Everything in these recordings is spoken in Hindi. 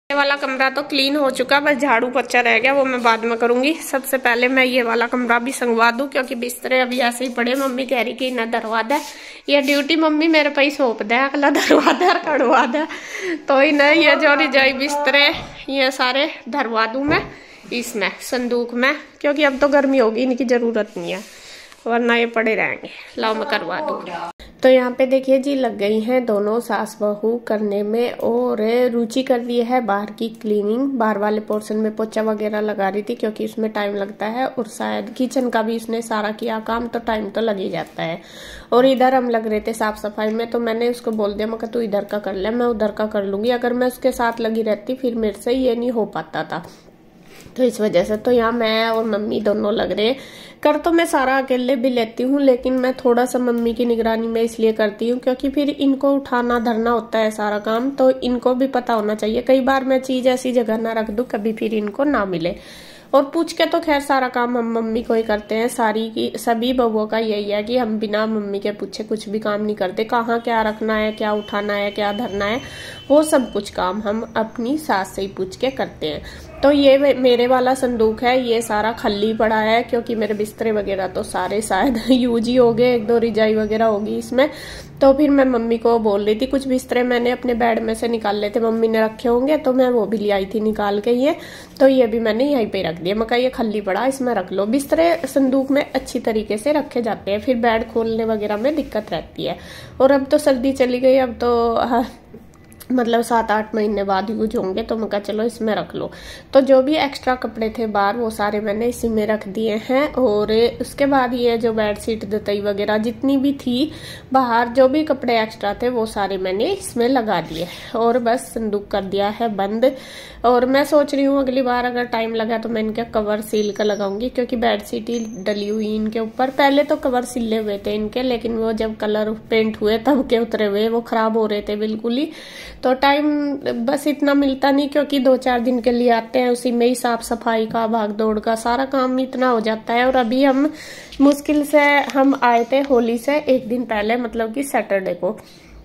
ये वाला कमरा तो क्लीन हो चुका, बस झाड़ू पोछा रह गया, वो मैं बाद में करूंगी। सबसे पहले मैं ये वाला कमरा भी संगवा दूं, क्योंकि बिस्तरे अभी ऐसे ही पड़े। मम्मी कह रही कि इन्हें धरवा दे, ये ड्यूटी मम्मी मेरे पे ही सौंप दे, अगला धरवा दे कड़वा दे। तो इन्हें ये जो रिजाई बिस्तरे ये सारे धरवा दूं मैं इसमें संदूक में, क्योंकि अब तो गर्मी होगी, इनकी जरूरत नहीं है, वरना ये पड़े रहेंगे। लाओ मैं करवा दूं। तो यहाँ पे देखिए जी, लग गई हैं दोनों सास बहू करने में, और रुचि कर रही है बाहर की क्लीनिंग। बाहर वाले पोर्शन में पोछा वगैरह लगा रही थी, क्योंकि उसमें टाइम लगता है, और शायद किचन का भी उसने सारा किया काम, तो टाइम तो लग ही जाता है। और इधर हम लग रहे थे साफ सफाई में, तो मैंने उसको बोल दिया, मैं तू इधर का कर ले, मैं उधर का कर लूंगी। अगर मैं उसके साथ लगी रहती फिर मेरे से ये नहीं हो पाता था, तो इस वजह से। तो यहाँ मैं और मम्मी दोनों लग रहे। कर तो मैं सारा अकेले भी लेती हूँ, लेकिन मैं थोड़ा सा मम्मी की निगरानी में इसलिए करती हूँ, क्योंकि फिर इनको उठाना धरना होता है सारा काम, तो इनको भी पता होना चाहिए। कई बार मैं चीज ऐसी जगह ना रख दूं कभी फिर इनको ना मिले। और पूछ के तो खैर सारा काम हम मम्मी को ही करते हैं। सारी की सभी बहूओं का यही है कि हम बिना मम्मी के पूछे कुछ भी काम नहीं करते। कहाँ क्या रखना है, क्या उठाना है, क्या धरना है, वो सब कुछ काम हम अपनी सास से ही पूछ के करते हैं। तो ये मेरे वाला संदूक है, ये सारा खाली पड़ा है, क्योंकि मेरे बिस्तरे वगैरह तो सारे शायद यूज ही हो गए, एक दो रिजाई वगैरह होगी इसमें। तो फिर मैं मम्मी को बोल रही थी, कुछ बिस्तरे मैंने अपने बेड में से निकाल लेते, मम्मी ने रखे होंगे, तो मैं वो भी ले आई थी निकाल के। ये तो ये भी मैंने यहीं पे रख दिया। मैं कहा ये खाली पड़ा, इसमें रख लो। बिस्तरे संदूक में अच्छी तरीके से रखे जाते हैं, फिर बेड खोलने वगैरह में दिक्कत रहती है। और अब तो सर्दी चली गई, अब तो मतलब 7-8 महीने बाद यूज होंगे, तो मैं कहा चलो इसमें रख लो। तो जो भी एक्स्ट्रा कपड़े थे बाहर, वो सारे मैंने इसी में रख दिए हैं। और उसके बाद ये जो बेडशीट दतई वगैरह जितनी भी थी बाहर, जो भी कपड़े एक्स्ट्रा थे वो सारे मैंने इसमें लगा दिए, और बस संदूक कर दिया है बंद। और मैं सोच रही हूँ अगली बार अगर टाइम लगा तो मैं इनके कवर सील का लगाऊंगी, क्योंकि बेडशीट ही डली हुई इनके ऊपर। पहले तो कवर सिले हुए थे इनके, लेकिन वो जब कलर पेंट हुए तब के उतरे हुए, वो खराब हो रहे थे बिल्कुल ही। तो टाइम बस इतना मिलता नहीं, क्योंकि 2-4 दिन के लिए आते हैं, उसी में ही साफ सफाई का भाग दौड़ का सारा काम इतना हो जाता है। और अभी हम मुश्किल से हम आए थे होली से 1 दिन पहले, मतलब कि सैटरडे को।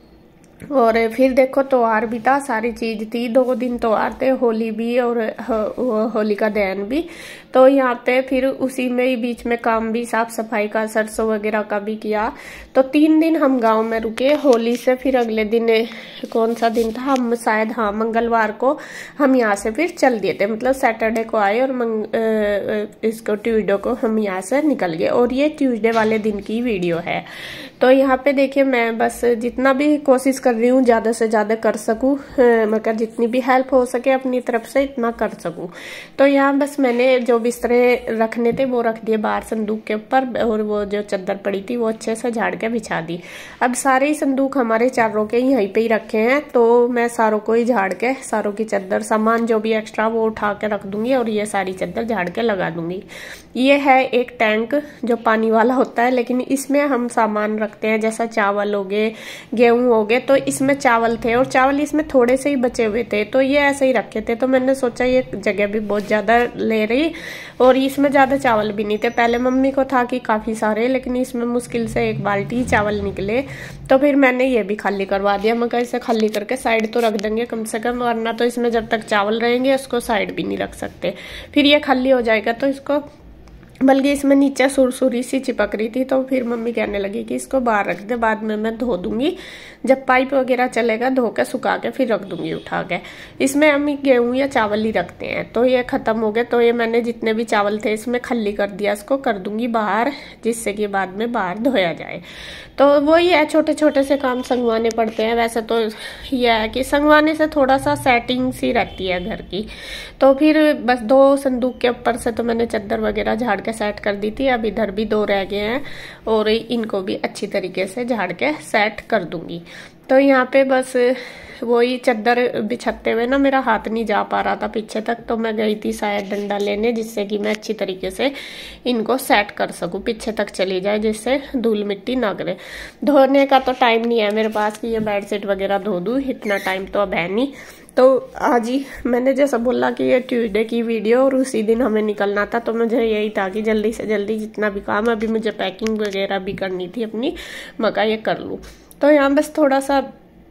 और फिर देखो त्योहार भी था, सारी चीज थी, 2 दिन त्योहार थे, होली भी और होलिका दहन भी। तो यहाँ पे फिर उसी में ही बीच में काम भी, साफ सफाई का, सरसों वगैरह का भी किया। तो 3 दिन हम गांव में रुके होली से। फिर अगले दिन कौन सा दिन था, हम शायद हाँ मंगलवार को हम यहाँ से फिर चल दिए थे, मतलब सैटरडे को आए और इसको ट्यूसडे को हम यहाँ से निकल गए। और ये ट्यूसडे वाले दिन की वीडियो है। तो यहाँ पे देखिए, मैं बस जितना भी कोशिश कर रही हूँ ज्यादा से ज्यादा कर सकूँ, मगर जितनी भी हेल्प हो सके अपनी तरफ से इतना कर सकूँ। तो यहाँ बस मैंने जो बिस्तरे रखने थे वो रख दिए बाहर संदूक के ऊपर, और वो जो चादर पड़ी थी वो अच्छे से झाड़ के बिछा दी। अब सारे ही संदूक हमारे चारों के यहीं पे ही रखे हैं, तो मैं सारों को ही झाड़ के, सारों की चादर सामान जो भी एक्स्ट्रा वो उठा के रख दूंगी, और ये सारी चादर झाड़ के लगा दूंगी। ये है एक टैंक जो पानी वाला होता है, लेकिन इसमें हम सामान रखते हैं, जैसा चावल हो गए, गेहूं हो गए। तो इसमें चावल थे, और चावल इसमें थोड़े से ही बचे हुए थे, तो ये ऐसे ही रखे थे। तो मैंने सोचा ये जगह भी बहुत ज्यादा ले रही, और इसमें ज्यादा चावल भी नहीं थे। पहले मम्मी को था कि काफी सारे, लेकिन इसमें मुश्किल से 1 बाल्टी चावल निकले, तो फिर मैंने ये भी खाली करवा दिया। मैं कहा इसे खाली करके साइड तो रख देंगे कम से कम, वरना तो इसमें जब तक चावल रहेंगे उसको साइड भी नहीं रख सकते। फिर ये खाली हो जाएगा तो इसको, बल्कि इसमें नीचे सुरसुरी सी चिपक रही थी, तो फिर मम्मी कहने लगी कि इसको बाहर रख दे, बाद में मैं धो दूंगी, जब पाइप वगैरह चलेगा धो के सुखा के फिर रख दूंगी उठा के। इसमें हम गेहूं या चावल ही रखते हैं। तो ये खत्म हो गए, तो ये मैंने जितने भी चावल थे इसमें खाली कर दिया, इसको कर दूंगी बाहर, जिससे कि बाद में बाहर धोया जाए। तो वही है, छोटे छोटे से काम संगवाने पड़ते हैं। वैसे तो यह है कि संगवाने से थोड़ा सा सेटिंग सी रहती है घर की। तो फिर बस 2 संदूक के ऊपर से तो मैंने चादर वगैरह झाड़ के सेट कर दी थी। अब इधर भी 2 रह गए हैं, और इनको भी अच्छी तरीके से झाड़ के सेट कर दूंगी। तो यहाँ पे बस वही चादर बिछाते हुए ना मेरा हाथ नहीं जा पा रहा था पीछे तक, तो मैं गई थी शायद डंडा लेने, जिससे कि मैं अच्छी तरीके से इनको सेट कर सकूं, पीछे तक चली जाए, जिससे धूल मिट्टी ना गिरे। धोने का तो टाइम नहीं है मेरे पास कि ये बेडशीट वगैरह धो दूं, इतना टाइम तो अब है नहीं। तो आज ही मैंने जैसा बोला कि ये ट्यूसडे की वीडियो, और उसी दिन हमें निकलना था, तो मुझे यही था कि जल्दी से जल्दी जितना भी काम, अभी मुझे पैकिंग वगैरह भी करनी थी अपनी, मैं कहा ये कर लूँ। तो यहाँ बस थोड़ा सा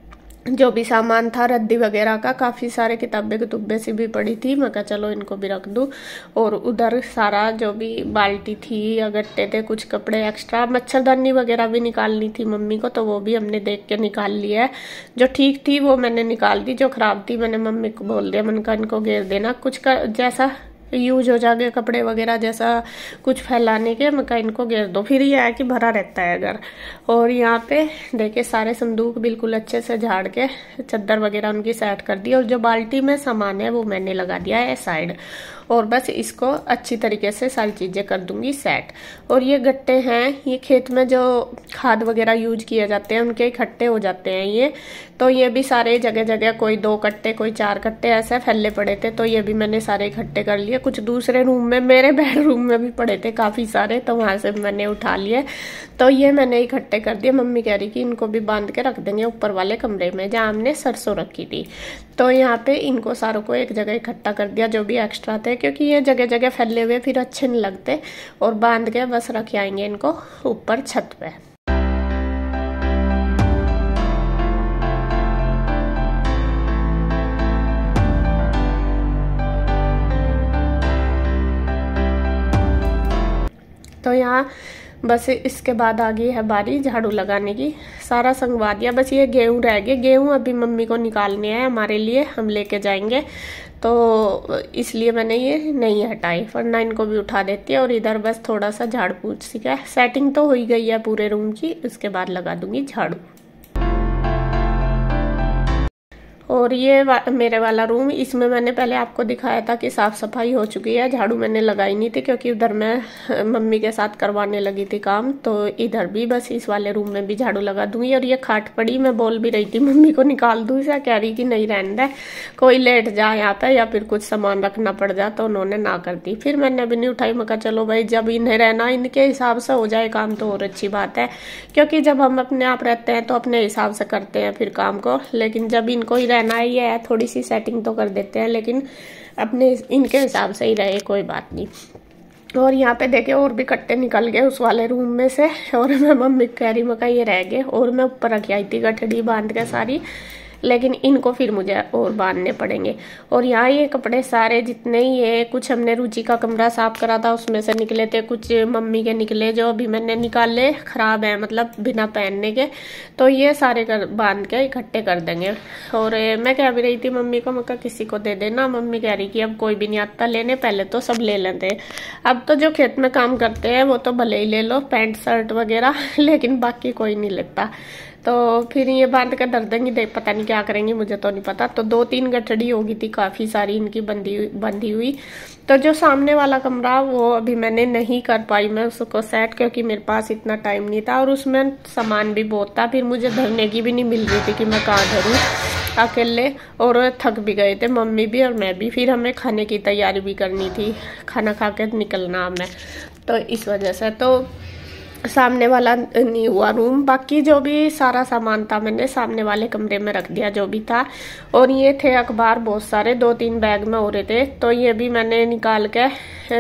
जो भी सामान था रद्दी वगैरह का, काफ़ी सारे किताबें कुतुब्बे सी भी पड़ी थी। मैं कहा चलो इनको भी रख दूँ। और उधर सारा जो भी बाल्टी थी या गट्टे थे, कुछ कपड़े एक्स्ट्रा, मच्छरदानी वगैरह भी निकालनी थी मम्मी को, तो वो भी हमने देख के निकाल लिया है। जो ठीक थी वो मैंने निकाल दी, जो खराब थी मैंने मम्मी को बोल दिया, मैंने कहा इनको घेर देना, कुछ का जैसा यूज हो जाएगा कपड़े वगैरह जैसा कुछ फैलाने के, मैं कहा इनको घेर दो, फिर ये है कि भरा रहता है अगर। और यहाँ पे देखिए सारे संदूक बिल्कुल अच्छे से झाड़ के चादर वगैरह उनकी सेट कर दी, और जो बाल्टी में सामान है वो मैंने लगा दिया है साइड, और बस इसको अच्छी तरीके से सारी चीज़ें कर दूंगी सेट। और ये गट्टे हैं, ये खेत में जो खाद वगैरह यूज किए जाते हैं उनके इकट्ठे हो जाते हैं ये, तो ये भी सारे जगह जगह कोई 2 कट्टे कोई 4 कट्टे ऐसे फैले पड़े थे, तो ये भी मैंने सारे इकट्ठे कर लिए। कुछ दूसरे रूम में, मेरे बेडरूम में भी पड़े थे काफ़ी सारे, तो वहाँ से मैंने उठा लिए, तो ये मैंने इकट्ठे कर दिए। मम्मी कह रही कि इनको भी बांध के रख देंगे ऊपर वाले कमरे में जहाँ हमने सरसों रखी थी, तो यहाँ पे इनको सारों को एक जगह इकट्ठा कर दिया जो भी एक्स्ट्रा थे, क्योंकि ये जगह जगह फैले हुए फिर अच्छे नहीं लगते, और बांध के बस रख आएंगे इनको ऊपर छत पे। तो यहाँ बस इसके बाद आ गई है बारी झाड़ू लगाने की, सारा संगवा दिया, बस ये गेहूं रह गए। गेहूं अभी मम्मी को निकालने हैं हमारे लिए, हम लेके जाएंगे, तो इसलिए मैंने ये नहीं हटाई, वरना इनको भी उठा देती है। और इधर बस थोड़ा सा झाड़ पूछ सी का सेटिंग तो हो ही गई है पूरे रूम की, उसके बाद लगा दूंगी झाड़ू। और ये मेरे वाला रूम, इसमें मैंने पहले आपको दिखाया था कि साफ सफाई हो चुकी है, झाड़ू मैंने लगाई नहीं थी क्योंकि उधर मैं मम्मी के साथ करवाने लगी थी काम, तो इधर भी बस इस वाले रूम में भी झाड़ू लगा दूंगी। और ये खाट पड़ी, मैं बोल भी रही थी मम्मी को निकाल दूँ इसे, कह रही कि नहीं रहने दे, कोई लेट जाए यहाँ पे या फिर कुछ सामान रखना पड़ जाए, तो उन्होंने ना कर दी। फिर मैंने भी नहीं उठाई, मैं कहा चलो भाई जब इन्हें रहना इनके हिसाब से हो जाए काम तो और अच्छी बात है, क्योंकि जब हम अपने आप रहते हैं तो अपने हिसाब से करते हैं फिर काम को, लेकिन जब इनको ही रहना ही है थोड़ी सी सेटिंग तो कर देते हैं, लेकिन अपने इनके हिसाब से ही रहे, कोई बात नहीं। और यहाँ पे देखे और भी कट्टे निकल गए उस वाले रूम में से, और मैं मम्मी कह रही मैं ये रह गए, और मैं ऊपर रखी आई थी गठड़ी बांध के सारी, लेकिन इनको फिर मुझे और बांधने पड़ेंगे। और यहाँ ये कपड़े सारे जितने ही है, कुछ हमने रुचि का कमरा साफ करा था उसमें से निकले थे, कुछ मम्मी के निकले जो अभी मैंने निकाले खराब है मतलब बिना पहनने के, तो ये सारे बांध के इकट्ठे कर देंगे। और मैं कह भी रही थी मम्मी को, मैं किसी को दे देना, मम्मी कह रही कि अब कोई भी नहीं आता लेने, पहले तो सब ले लेते, अब तो जो खेत में काम करते हैं वो तो भले ही ले लो पैंट शर्ट वगैरह, लेकिन बाकी कोई नहीं लेता, तो फिर ये बांध कर धर देंगी, देख पता नहीं क्या करेंगी, मुझे तो नहीं पता। तो 2-3 गठड़ी होगी थी काफ़ी सारी इनकी बंधी हुई। तो जो सामने वाला कमरा वो अभी मैंने नहीं कर पाई मैं उसको सेट, क्योंकि मेरे पास इतना टाइम नहीं था और उसमें सामान भी बहुत था, फिर मुझे धरने की भी नहीं मिल रही थी कि मैं कहाँ धरूँ अकेले, और थक भी गए थे मम्मी भी और मैं भी, फिर हमें खाने की तैयारी भी करनी थी, खाना खा के निकलना हमें, तो इस वजह से तो सामने वाला नहीं हुआ रूम। बाकी जो भी सारा सामान था मैंने सामने वाले कमरे में रख दिया जो भी था। और ये थे अखबार बहुत सारे, 2-3 बैग में हो रहे थे, तो ये भी मैंने निकाल के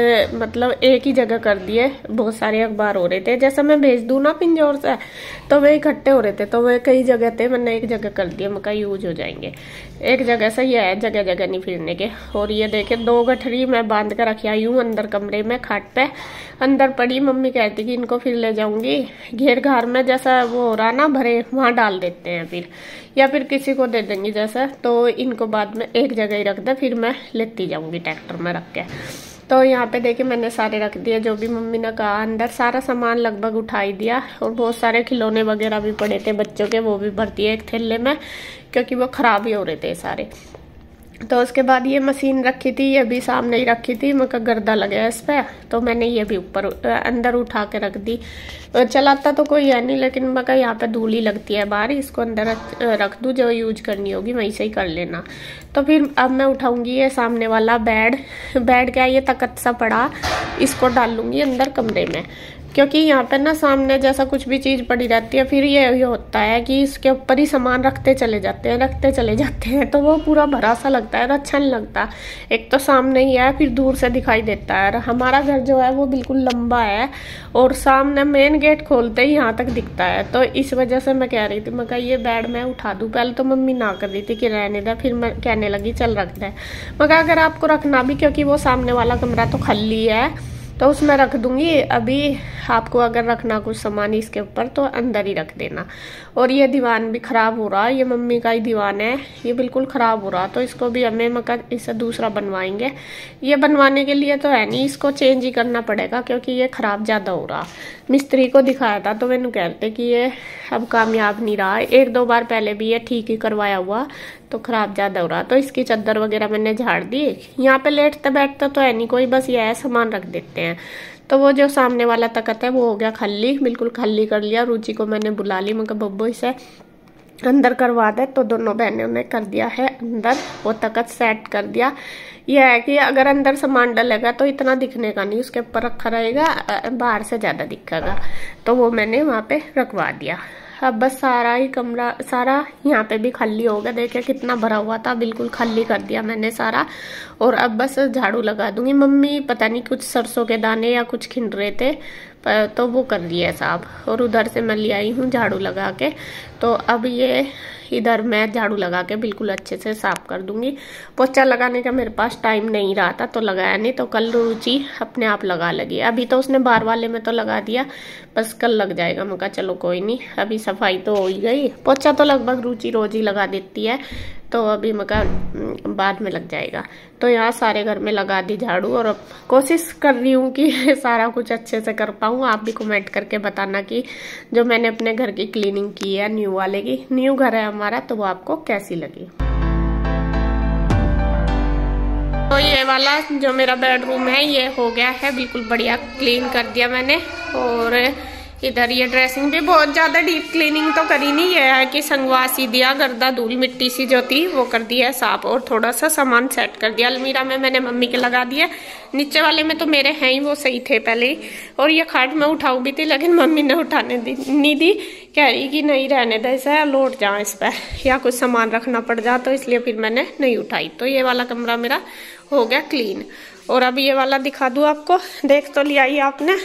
मतलब एक ही जगह कर दिए। बहुत सारे अखबार हो रहे थे, जैसे मैं भेज दूँ ना पिंजौर से तो वे इकट्ठे हो रहे थे, तो वे कई जगह थे, मैंने एक जगह कर दिया, मका यूज हो जाएंगे एक जगह से, ये है जगह जगह नहीं फिरने के। और ये देखे 2 गठरी मैं बांध कर रखी आई हूँ अंदर कमरे में, खाट पे अंदर पड़ी। मम्मी कहती कि इनको फिर ले जाऊंगी घेर घार में, जैसा वो हो रहा ना भरे वहां डाल देते हैं फिर, या फिर किसी को दे देंगी जैसा, तो इनको बाद में एक जगह ही रख दे, फिर मैं लेती जाऊंगी ट्रैक्टर में रख के। तो यहाँ पे देखिए मैंने सारे रख दिए जो भी मम्मी ने कहा, अंदर सारा सामान लगभग उठाई दिया। और बहुत सारे खिलौने वगैरह भी पड़े थे बच्चों के, वो भी भर दिए एक थैले में, क्योंकि वो खराब ही हो रहे थे सारे। तो उसके बाद ये मशीन रखी थी, ये भी सामने ही रखी थी, मैं गर्दा लगा इस पे, तो मैंने ये भी ऊपर अंदर उठा के रख दी। चलाता तो कोई है नहीं, लेकिन मैं यहाँ पे धूल ही लगती है बाहर, इसको अंदर रख दूँ, जो यूज करनी होगी वहीं से ही कर लेना। तो फिर अब मैं उठाऊंगी ये सामने वाला बेड क्या ये तकत सा पड़ा, इसको डाल लूंगी अंदर कमरे में, क्योंकि यहाँ पे ना सामने जैसा कुछ भी चीज पड़ी रहती है, फिर ये होता है कि इसके ऊपर ही सामान रखते चले जाते हैं तो वो पूरा भरा सा लगता है, अच्छा नहीं लगता। एक तो सामने ही है, फिर दूर से दिखाई देता है। और हमारा घर जो है वो बिल्कुल लंबा है और सामने मेन गेट खोलते ही यहाँ तक दिखता है। तो इस वजह से मैं कह रही थी, मैं कहा ये बेड मैं उठा दूं। पहले तो मम्मी ना कर रही थी कि रहने दे, फिर मैं कहने लगी चल रख दे। मैं कहा अगर आपको रखना भी, क्योंकि वो सामने वाला कमरा तो खाली है तो उसमें रख दूंगी। अभी आपको अगर रखना कुछ सामान इसके ऊपर तो अंदर ही रख देना। और ये दीवान भी खराब हो रहा, ये मम्मी का ही दीवान है, ये बिल्कुल खराब हो रहा। तो इसको भी हमें मगर इसे दूसरा बनवाएंगे। ये बनवाने के लिए तो है नहीं, इसको चेंज ही करना पड़ेगा क्योंकि ये खराब ज्यादा हो रहा। मिस्त्री को दिखाया था तो मैंने कहते कि ये अब कामयाब नहीं रहा। 1-2 बार पहले भी ये ठीक ही करवाया हुआ तो खराब ज्यादा हो रहा। तो इसकी चादर वगैरह मैंने झाड़ दी। यहाँ पे लेटते बैठते तो है नहीं कोई, बस ये है सामान रख देते हैं। तो वो जो सामने वाला तख्त है वो हो गया खाली, बिल्कुल खाली कर लिया। रुचि को मैंने बुला ली, मैं बब्बो इसे अंदर करवा दे। तो दोनों बहनों ने कर दिया है अंदर, वो तख्त सेट कर दिया। यह है कि अगर अंदर सामान डलेगा तो इतना दिखने का नहीं, उसके ऊपर रखा रहेगा, बाहर से ज्यादा दिखेगा। तो वो मैंने वहां पे रखवा दिया। अब बस सारा ही कमरा सारा यहाँ पे भी खाली हो गया। देखिए कितना भरा हुआ था, बिल्कुल खाली कर दिया मैंने सारा। और अब बस झाड़ू लगा दूंगी। मम्मी पता नहीं कुछ सरसों के दाने या कुछ खिंड रहे थे तो वो कर दिया साहब। और उधर से मैं ले आई हूँ झाड़ू लगा के। तो अब ये इधर मैं झाड़ू लगा के बिल्कुल अच्छे से साफ कर दूंगी। पोछा लगाने का मेरे पास टाइम नहीं रहा था तो लगाया नहीं, तो कल रुचि अपने आप लगा लगी। अभी तो उसने बाहर वाले में तो लगा दिया, बस कल लग जाएगा। मैं कहा चलो कोई नहीं, अभी सफाई तो हो ही गई। पोछा तो लगभग रुचि रोज ही लगा देती है, तो अभी मैं कहा बाद में लग जाएगा। तो यहाँ सारे घर में लगा दी झाड़ू। और अब कोशिश कर रही हूँ कि सारा कुछ अच्छे से कर पाऊँ। आप भी कमेंट करके बताना कि जो मैंने अपने घर की क्लीनिंग की है न्यू वाले की, न्यू घर है हमारा, तो वो आपको कैसी लगी। तो ये वाला जो मेरा बेडरूम है ये हो गया है बिल्कुल बढ़िया, क्लीन कर दिया मैंने। और इधर ये ड्रेसिंग भी बहुत ज्यादा डीप क्लीनिंग तो करी नहीं, ये है कि संगवा सी दिया, गर्दा धूल मिट्टी सी जो थी वो कर दिया साफ। और थोड़ा सा सामान सेट कर दिया। अलमीरा में मैंने मम्मी के लगा दिया, नीचे वाले में तो मेरे हैं ही, वो सही थे पहले ही। और ये खाट में उठाऊ भी थी लेकिन मम्मी ने उठाने नहीं दी, कह रही कि नहीं रहने दे इसे, लौट जाओ इस पर या कुछ सामान रखना पड़ जा, तो इसलिए फिर मैंने नहीं उठाई। तो ये वाला कमरा मेरा हो गया क्लीन। और अब ये वाला दिखा दूं आपको, देख तो लिया ही आपने।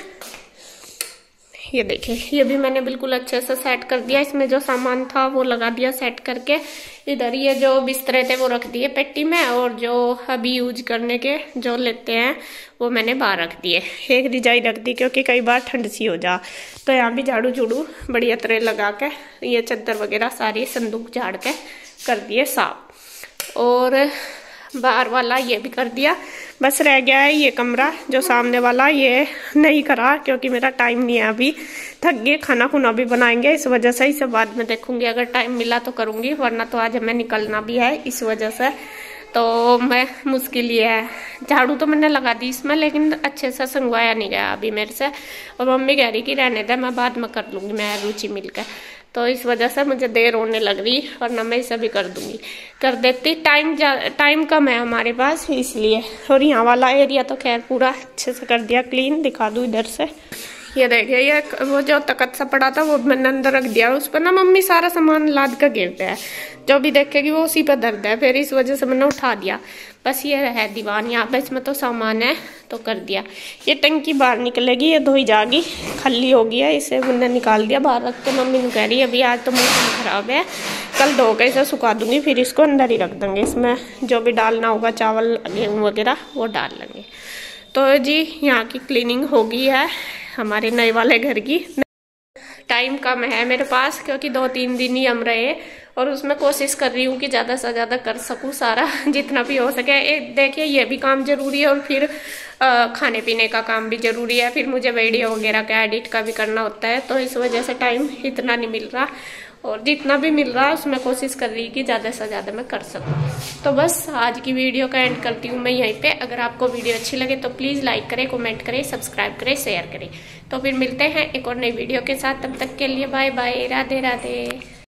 ये देखिए, ये भी मैंने बिल्कुल अच्छे से सेट कर दिया। इसमें जो सामान था वो लगा दिया सेट करके। इधर ये जो बिस्तरे थे वो रख दिए पेटी में, और जो अभी यूज करने के जो लेते हैं वो मैंने बाहर रख दिए। एक रिजाई रख दी क्योंकि कई बार ठंड सी हो जा। तो यहाँ भी झाड़ू झूड़ू बढ़िया तरह लगा के ये चादर वगैरह सारी संदूक झाड़ के कर दिए साफ। और बाहर वाला ये भी कर दिया। बस रह गया है ये कमरा जो सामने वाला, ये नहीं करा क्योंकि मेरा टाइम नहीं है अभी, थक गए। खाना खुना भी बनाएंगे, इस वजह से इसे बाद में देखूंगी, अगर टाइम मिला तो करूंगी, वरना तो आज हमें निकलना भी है इस वजह से। तो मैं मुश्किल ही है। झाड़ू तो मैंने लगा दी इसमें, लेकिन अच्छे से संगवाया नहीं गया अभी मेरे से। और मम्मी कह रही कि रहने दे, मैं बाद में कर लूंगी, मैं रुचि मिलकर। तो इस वजह से मुझे देर होने लग रही, वरना मैं इसे भी कर दूंगी, कर देती। टाइम कम है हमारे पास इसलिए। और यहाँ वाला एरिया तो खैर पूरा अच्छे से कर दिया क्लीन। दिखा दूँ इधर से, ये देखिए, ये वो जो तख्त सा पड़ा था वो मैंने अंदर रख दिया। उस पर ना मम्मी सारा सामान लाद कर गिरते हैं, जो भी देखेगी वो उसी पर दर्द है, फिर इस वजह से मैंने उठा दिया। बस ये है दीवान, यहाँ पे इसमें तो सामान है तो कर दिया। ये टंकी बाहर निकलेगी, ये धोई जाएगी, खाली हो गया, इसे मैंने निकाल दिया बाहर रख के। मम्मी ने कह रही है अभी आज तो मौसम खराब है, कल धो के इसे सुखा दूंगी, फिर इसको अंदर ही रख देंगे। इसमें जो भी डालना होगा चावल गेहूँ वगैरह वो डाल लेंगे। तो जी यहाँ की क्लीनिंग हो गई है हमारे नए वाले घर की। टाइम कम है मेरे पास क्योंकि 2-3 दिन ही हम रहे, और उसमें कोशिश कर रही हूँ कि ज़्यादा से ज़्यादा कर सकूँ सारा, जितना भी हो सके। देखिए ये भी काम जरूरी है, और फिर खाने पीने का काम भी जरूरी है, फिर मुझे वीडियो वगैरह का एडिट का भी करना होता है। तो इस वजह से टाइम इतना नहीं मिल रहा, और जितना भी मिल रहा है उसमें कोशिश कर रही कि ज़्यादा से ज़्यादा मैं कर सकूँ। तो बस आज की वीडियो का एंड करती हूँ मैं यहीं पे। अगर आपको वीडियो अच्छी लगे तो प्लीज़ लाइक करें, कमेंट करें, सब्सक्राइब करें, शेयर करें। तो फिर मिलते हैं एक और नई वीडियो के साथ, तब तक के लिए बाय बाय, राधे राधे।